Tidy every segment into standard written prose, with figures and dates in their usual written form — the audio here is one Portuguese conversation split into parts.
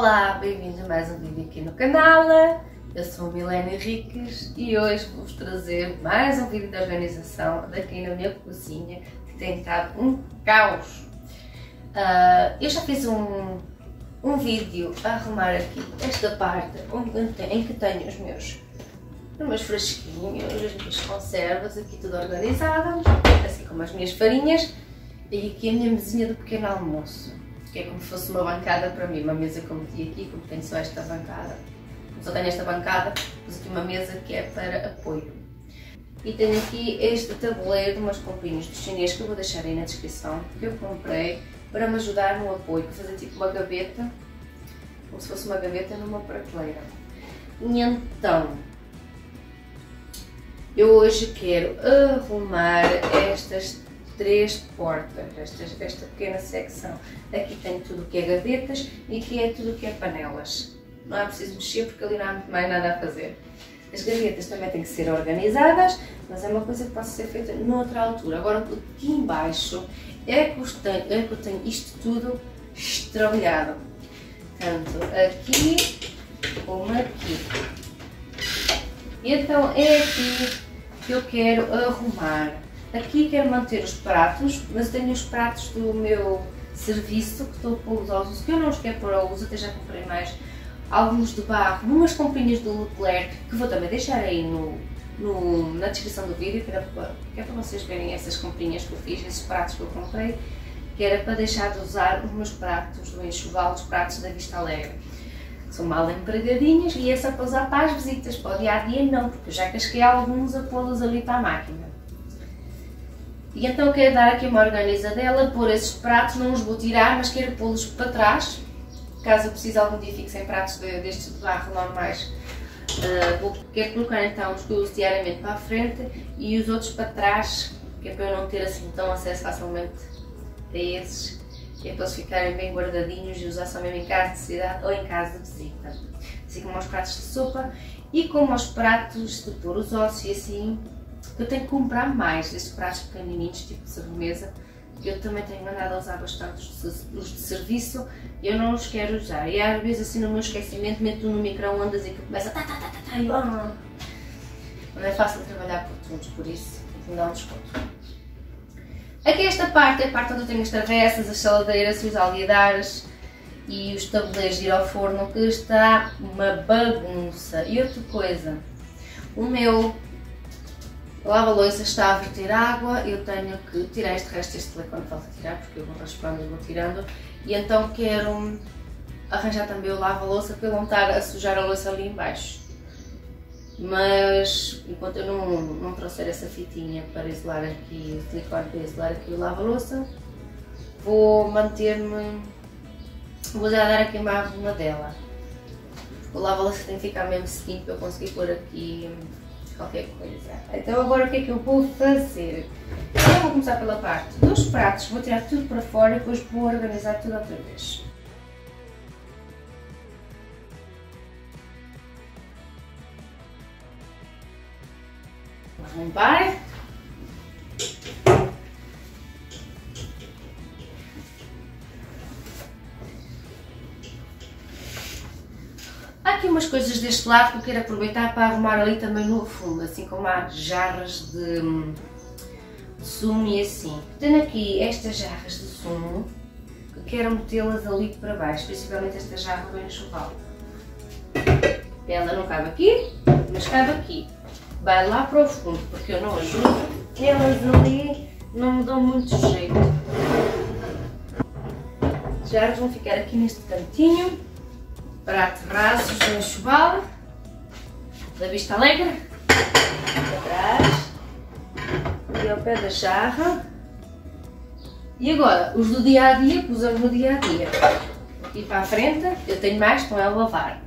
Olá, bem-vindos a mais um vídeo aqui no canal. Eu sou a Milene Henriques e hoje vou-vos trazer mais um vídeo de organização daqui na minha cozinha, que tem estado um caos. Eu já fiz um vídeo a arrumar aqui esta parte em que tenho os meus frasquinhos, as minhas conservas, aqui tudo organizado, assim como as minhas farinhas, e aqui a minha mesinha do pequeno almoço, que é como se fosse uma bancada para mim, uma mesa que eu meti aqui, como tenho só esta bancada. Só tenho esta bancada, pus aqui uma mesa que é para apoio. E tenho aqui este tabuleiro de umas comprinhas do chinês que eu vou deixar aí na descrição, que eu comprei para me ajudar no apoio, para fazer tipo uma gaveta, como se fosse uma gaveta numa prateleira. E então, eu hoje quero arrumar estas três portas, esta pequena secção. Aqui tem tudo o que é gavetas e aqui é tudo o que é panelas. Não é preciso mexer porque ali não há mais nada a fazer. As gavetas também têm que ser organizadas, mas é uma coisa que pode ser feita noutra altura. Agora aqui embaixo é que eu tenho isto tudo estralhado. Tanto aqui como aqui. E então é aqui que eu quero arrumar. Aqui quero manter os pratos, mas tenho os pratos do meu serviço que estou a pô-los ao uso, que eu não os quero pôr ao uso, até já comprei mais alguns de barro, numas comprinhas do Leclerc, que vou também deixar aí na descrição do vídeo, que é para vocês verem essas comprinhas que eu fiz, esses pratos que eu comprei, que era para deixar de usar os meus pratos do enxoval, os pratos da Vista Alegre. São mal empregadinhos e é só para usar para as visitas, para o dia a dia não, porque eu já casquei alguns a pô-los ali para a máquina. E então eu quero dar aqui uma organizadela, pôr esses pratos, não os vou tirar, mas quero pô-los para trás, caso eu precise algum dia fique sem pratos destes de barro normais. Quero colocar então os que eu uso diariamente para a frente e os outros para trás, que é para eu não ter assim tão acesso facilmente a esses, que é para eles ficarem bem guardadinhos e usar só mesmo em caso de necessidade ou em caso de visita. Assim como aos pratos de sopa e como aos pratos de pôr os ossos e assim. Eu tenho que comprar mais destes pratos pequenininhos, tipo de sobremesa, que eu também tenho andado a usar bastante os de serviço e eu não os quero usar. E às vezes assim no meu esquecimento meto no micro-ondas e que começa e não é fácil trabalhar por turnos, por isso vou dar um desconto. Aqui esta parte é a parte onde eu tenho as travessas, as saladeiras, os alveares e os tabuleiros de ir ao forno, que está uma bagunça. E outra coisa, o meu lava-louça está a verter água, eu tenho que tirar este resto deste silicone, falta tirar porque eu vou raspando e vou tirando, e então quero arranjar também o lava-louça para eu não estar a sujar a louça ali em baixo. Mas enquanto eu não trouxer essa fitinha para isolar aqui o silicone, para isolar aqui o lava-louça, vou manter-me, vou já dar aqui uma arrumadela. O lava-louça tem que ficar mesmo sequinho para eu conseguir pôr aqui qualquer coisa. Então agora o que é que eu vou fazer? Eu vou começar pela parte dos pratos, vou tirar tudo para fora e depois vou organizar tudo outra vez. Vou limpar. Há aqui umas coisas deste lado que eu quero aproveitar para arrumar ali também no fundo, assim como há jarras de sumo e assim. Tenho aqui estas jarras de sumo que quero metê-las ali para baixo, principalmente esta jarra do enxoval. Ela não cabe aqui, mas cabe aqui. Vai lá para o fundo, porque eu não ajudo, elas ali não me dão muito jeito. As jarras vão ficar aqui neste cantinho. Prato rasos do enxoval, da Vista Alegre, para trás, e ao pé da jarra. E agora, os do dia a dia, que usamos no dia a dia. Aqui para a frente, eu tenho mais, estão a lavar.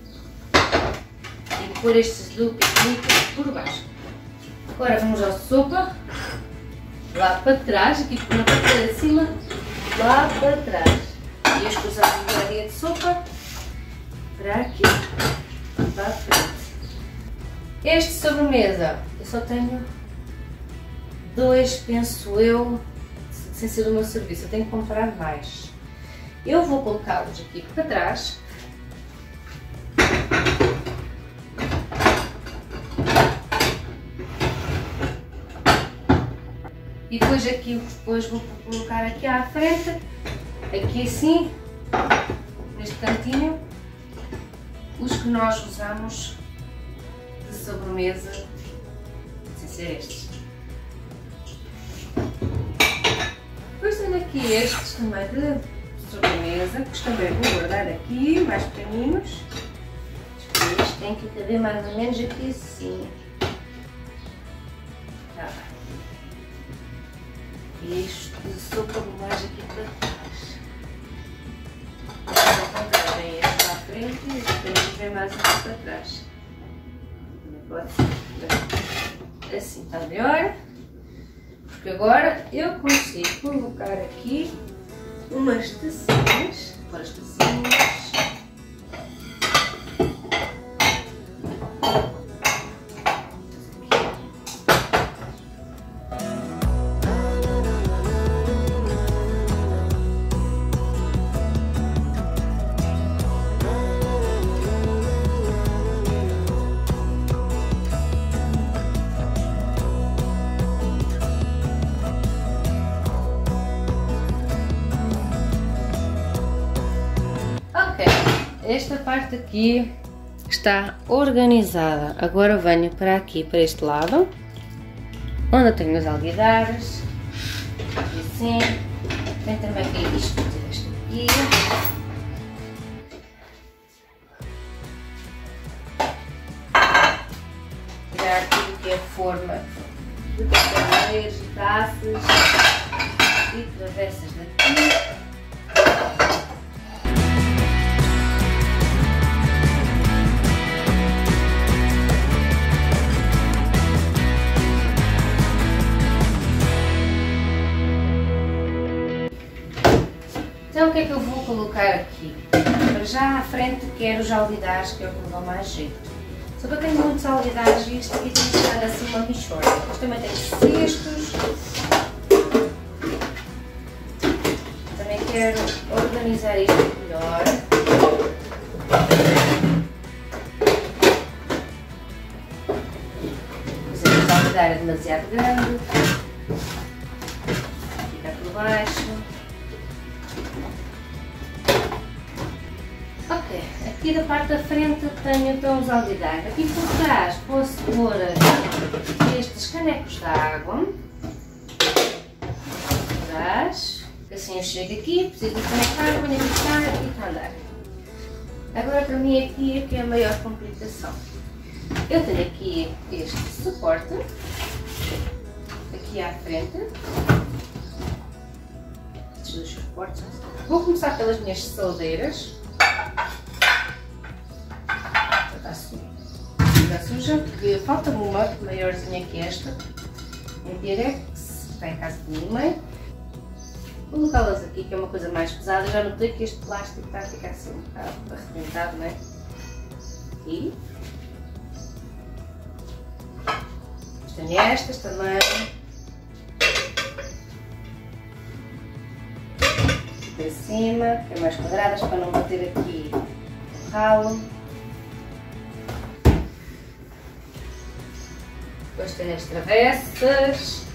E pôr estes do piquenique por baixo. Agora vamos ao sopa, lá para trás, aqui na parte de cima, lá para trás. E os que usamos no dia a dia de sopa, para aqui, para a frente. Este sobremesa, eu só tenho dois, penso eu, sem ser do meu serviço, eu tenho que comprar mais. Eu vou colocá-los aqui para trás, E depois aqui, depois vou colocar aqui à frente, aqui assim, neste cantinho, os que nós usamos de sobremesa, sem ser estes. Depois tenho aqui estes também de sobremesa, que também vou guardar aqui, mais pequeninos. Estes têm que caber mais ou menos aqui assim. Tá. E isto de sopa mais aqui para trás. Então vem este para a frente e este vem mais aqui para trás. Pode ser assim, está melhor. Porque agora eu consigo colocar aqui umas tacinhas, agora as tacinhas. Esta parte aqui está organizada. Agora venho para aqui, para este lado, onde eu tenho os alguidares. E assim, vem também aqui isto aqui. Tirar tudo que é forma de tabuleiros e taças e travessas daqui. Então o que é que eu vou colocar aqui? Para já à frente quero os alguidares, que é o que me dá mais jeito. Só que eu tenho muitos alguidares e isto aqui tem que estar assim uma mixórdia. Depois também tenho cestos. Também quero organizar isto melhor. Pois este alguidar é demasiado grande. Fica por baixo. Ok, aqui da parte da frente tenho então os alguidares. Aqui por trás posso pôr estes canecos de água. Atrás, assim eu chego aqui, preciso de caneco de água, venho aqui buscar e está a andar. Agora para mim aqui é que é a maior complicação. Eu tenho aqui este suporte, aqui à frente. Estes dois suportes. Vou começar pelas minhas saladeiras. Está suja, porque falta-me uma maiorzinha que esta, em Pirex, está em casa de minha mãe. Vou colocá-las aqui, que é uma coisa mais pesada. Já notei que este plástico está a ficar assim um bocado arrebentado, não é? Aqui. Tenho estas também. Para cima, que é mais quadradas, para não bater aqui o ralo. Depois tenho as travessas.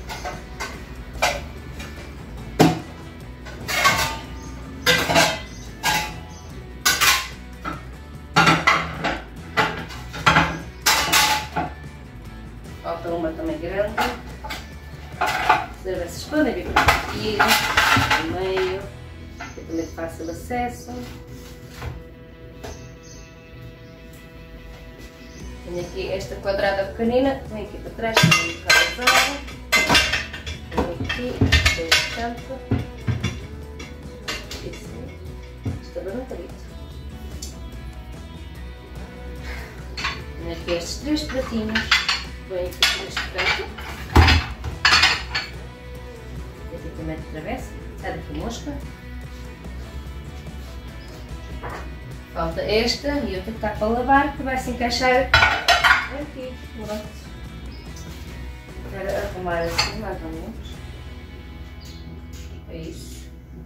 Falta uma também grande. As travessas podem vir por aqui, no meio, que é também de fácil acesso. Tenho aqui esta quadrada pequenina, vem aqui para trás, também um bocado usada. Venho aqui, deste canto. E assim, esta barulhadita. Tenho aqui estes três pratinhos, vem aqui neste canto. E aqui também de travessa, sai daqui mosca. Falta esta e eu tenho que estar para lavar, que vai se encaixar aqui. Pronto. Quero arrumar assim mais ou menos. É isso.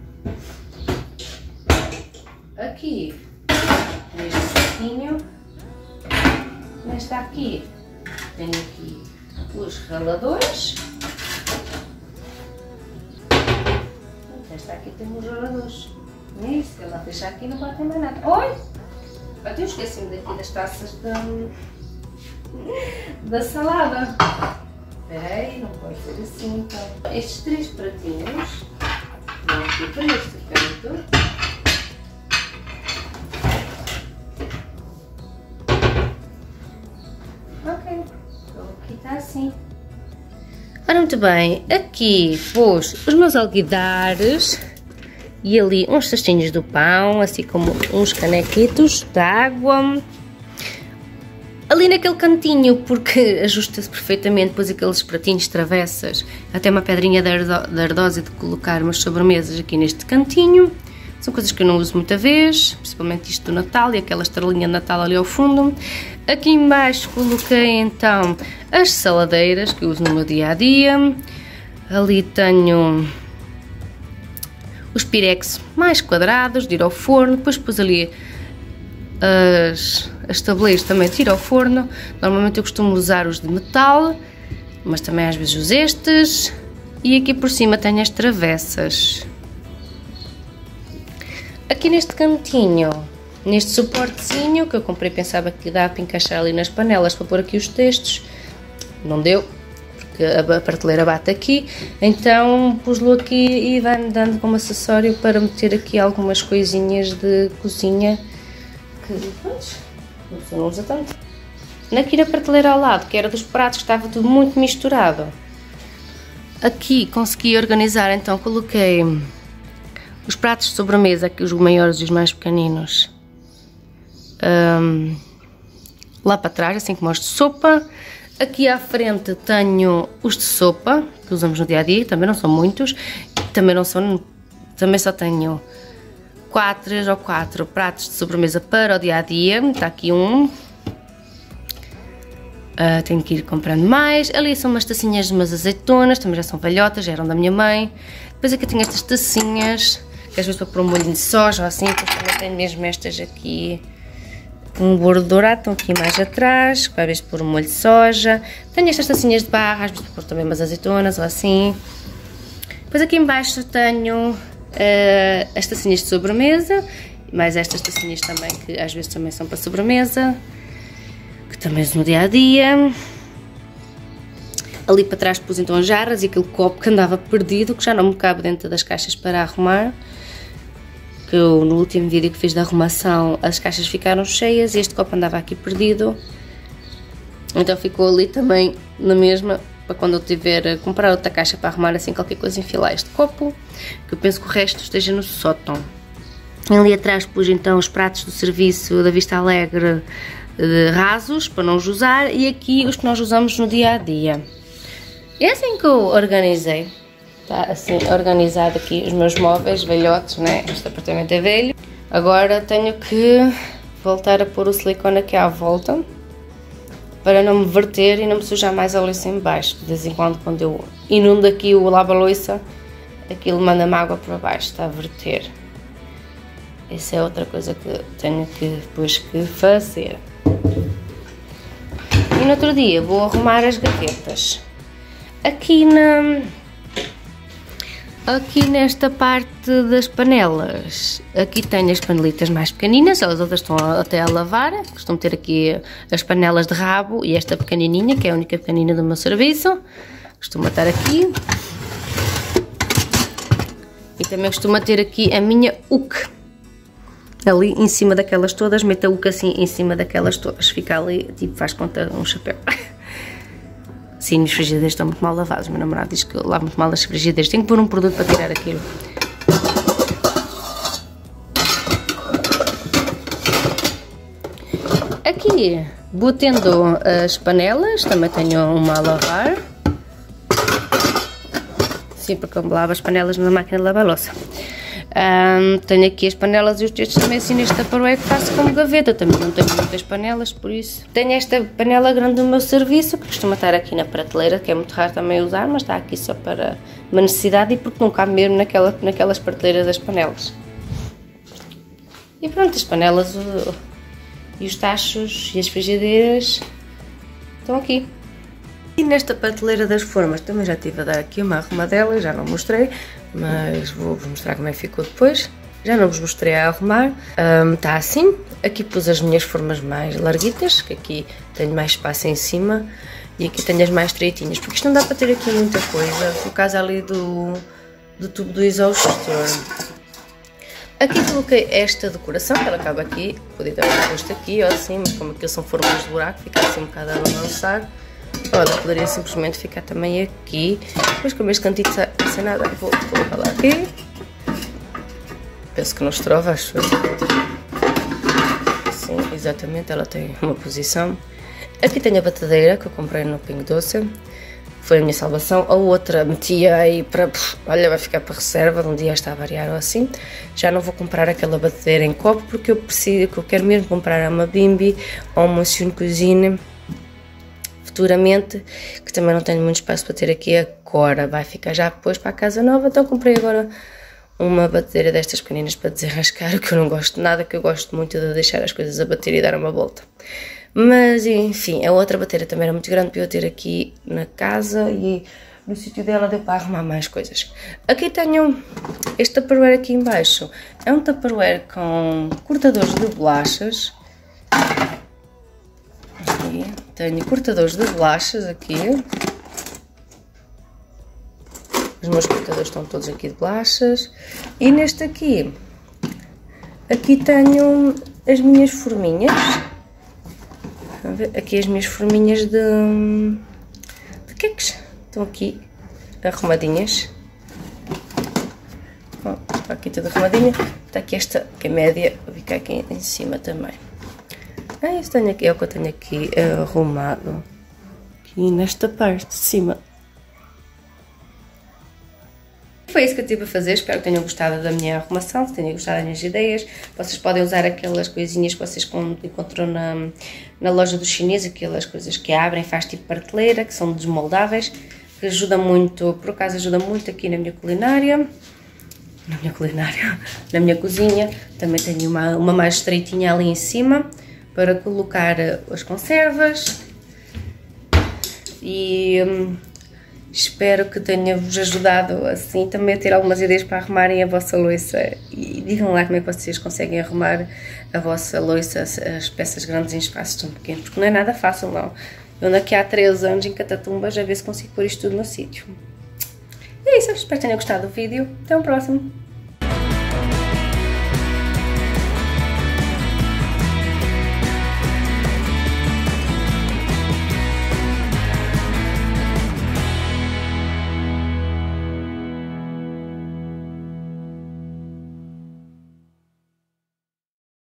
Aqui, neste saquinho, nesta aqui, tenho aqui os raladores. Esta aqui tem uns roladores. Isso, ela deixa aqui e não pode ter mais nada. Oi! Até eu esqueci-me daqui das taças da salada. Espera aí, não pode ser assim então. Estes 3 pratinhos vão aqui para este canto. Ok, então aqui está assim. Ora, muito bem, aqui pus os meus alguidares e ali uns cestinhos do pão, assim como uns canequitos de água. Ali naquele cantinho, porque ajusta-se perfeitamente, depois aqueles pratinhos travessas, até uma pedrinha de ardósia de colocar umas sobremesas aqui neste cantinho. São coisas que eu não uso muita vez, principalmente isto do Natal e aquela estrelinha de Natal ali ao fundo. Aqui em baixo coloquei então as saladeiras que eu uso no meu dia-a-dia. Ali tenho os pirex mais quadrados de ir ao forno, depois pus ali as tabuleiras também de ir ao forno. Normalmente eu costumo usar os de metal, mas também às vezes uso estes. E aqui por cima tenho as travessas. Aqui neste cantinho, neste suportezinho que eu comprei, pensava que dá para encaixar ali nas panelas para pôr aqui os textos, não deu, porque a prateleira bate aqui, então pus-lo aqui e vai-me dando como acessório para meter aqui algumas coisinhas de cozinha que depois não usa tanto. Aqui na prateleira ao lado, que era dos pratos, que estava tudo muito misturado, aqui consegui organizar, então coloquei os pratos de sobremesa, aqui os maiores e os mais pequeninos, lá para trás, assim como os de sopa. Aqui à frente tenho os de sopa, que usamos no dia a dia, também não são muitos, também só tenho 3 ou 4 pratos de sobremesa para o dia a dia. Está aqui um, tenho que ir comprando mais. Ali são umas tacinhas de umas azeitonas, também já são velhotas, já eram da minha mãe. Depois aqui tenho estas tacinhas, que às vezes para pôr um molho de soja ou assim, depois também tenho mesmo estas aqui, um bolo dourado, estão aqui mais atrás, para vezes pôr um molho de soja. Tenho estas tacinhas de barra, às vezes para pôr também umas azeitonas ou assim. Depois aqui em baixo tenho as tacinhas de sobremesa, mais estas tacinhas também, que às vezes também são para sobremesa, que também uso no dia a dia. Ali para trás pus então as jarras e aquele copo que andava perdido, que já não me cabe dentro das caixas para arrumar. Que eu, no último vídeo que fiz da arrumação, as caixas ficaram cheias e este copo andava aqui perdido. Então ficou ali também na mesma, para quando eu tiver a comprar outra caixa para arrumar assim qualquer coisa, enfilar este copo, que eu penso que o resto esteja no sótão. Ali atrás pus então os pratos do serviço da Vista Alegre rasos, para não os usar, e aqui os que nós usamos no dia a dia. É assim que eu organizei. Está assim organizado aqui os meus móveis velhotes, né? Este apartamento é velho. Agora tenho que voltar a pôr o silicone aqui à volta, para não me verter e não me sujar mais a louça em baixo. De vez em quando eu inundo aqui o lava-louça, aquilo manda-me água para baixo, está a verter. Essa é outra coisa que tenho que depois que fazer. E no outro dia vou arrumar as gavetas. Aqui nesta parte das panelas, aqui tenho as panelitas mais pequeninas, elas outras estão até a lavar. Costumo ter aqui as panelas de rabo e esta pequenininha, que é a única pequenina do meu serviço. Costuma estar aqui. E também costuma ter aqui a minha UC. Ali em cima daquelas todas, meto a UC assim em cima daquelas todas. Fica ali, tipo, faz conta um chapéu. Sim, os frigideiros estão muito mal lavados. O meu namorado diz que eu lavo muito mal as frigideiras. Tenho que pôr um produto para tirar aquilo. Aqui vou tendo as panelas. Também tenho uma a lavar. Sim, porque eu lavo as panelas na máquina de lavar louça. Tenho aqui as panelas e os testes também assim neste taparoé que faço como gaveta. Também não tenho muitas panelas, por isso. Tenho esta panela grande do meu serviço, que costuma estar aqui na prateleira, que é muito raro também usar, mas está aqui só para uma necessidade e porque não cabe mesmo naquelas prateleiras das panelas. E pronto, as panelas e os tachos e as frigideiras estão aqui. E nesta prateleira das formas também já estive a dar aqui uma arrumadela, já não mostrei, mas vou-vos mostrar como é que ficou depois. Já não vos mostrei a arrumar, está assim. Aqui pus as minhas formas mais larguitas, que aqui tenho mais espaço em cima, e aqui tenho as mais estreitinhas, porque isto não dá para ter aqui muita coisa, por causa ali do tubo do exaustor. Aqui coloquei esta decoração, que ela acaba aqui, podia ter posto aqui ou assim, mas como aqui são formas de buraco, fica assim um bocado a balançar. Olha, poderia simplesmente ficar também aqui, mas como este cantinho está sem nada, vou colocar lá aqui. Penso que não estrova, acho. Sim, exatamente, ela tem uma posição. Aqui tenho a batadeira que eu comprei no Pingo Doce, foi a minha salvação. A outra metia aí para, olha, vai ficar para reserva, de um dia está a variar ou assim. Já não vou comprar aquela batedeira em copo, porque eu preciso, que eu quero mesmo comprar uma Bimby ou uma Sune Cuisine futuramente, que também não tenho muito espaço para ter aqui agora, vai ficar já depois para a casa nova. Então comprei agora uma batedeira destas pequeninas para desenrascar, que eu não gosto de nada, que eu gosto muito de deixar as coisas a bater e dar uma volta. Mas enfim, a outra batedeira também era muito grande para eu ter aqui na casa, e no sítio dela deu para arrumar mais coisas. Aqui tenho este tupperware aqui em baixo, é um tupperware com cortadores de bolachas. Aqui tenho cortadores de bolachas aqui. Os meus cortadores estão todos aqui de bolachas. E neste aqui tenho as minhas forminhas. Aqui as minhas forminhas de queques. Estão aqui arrumadinhas. Bom, está aqui tudo arrumadinha. Está aqui esta que é média, fica aqui em cima também. Isso tenho aqui, é o que eu tenho aqui arrumado. Aqui nesta parte de cima. Foi isso que eu tive a fazer, espero que tenham gostado da minha arrumação, se tenham gostado das minhas ideias. Vocês podem usar aquelas coisinhas que vocês encontram na loja do chinês, aquelas coisas que abrem, faz tipo prateleira, que são desmoldáveis, que ajuda muito, por acaso ajuda muito aqui na minha culinária. Na minha cozinha. Também tenho uma mais estreitinha ali em cima, para colocar as conservas. E espero que tenha-vos ajudado assim também a ter algumas ideias para arrumarem a vossa louça. E digam lá como é que vocês conseguem arrumar a vossa louça, as peças grandes em espaços tão pequenos, porque não é nada fácil não. Eu ando aqui há 3 anos em Catatumba, já ver se consigo pôr isto tudo no sítio. E é isso, espero que tenham gostado do vídeo. Até o próximo.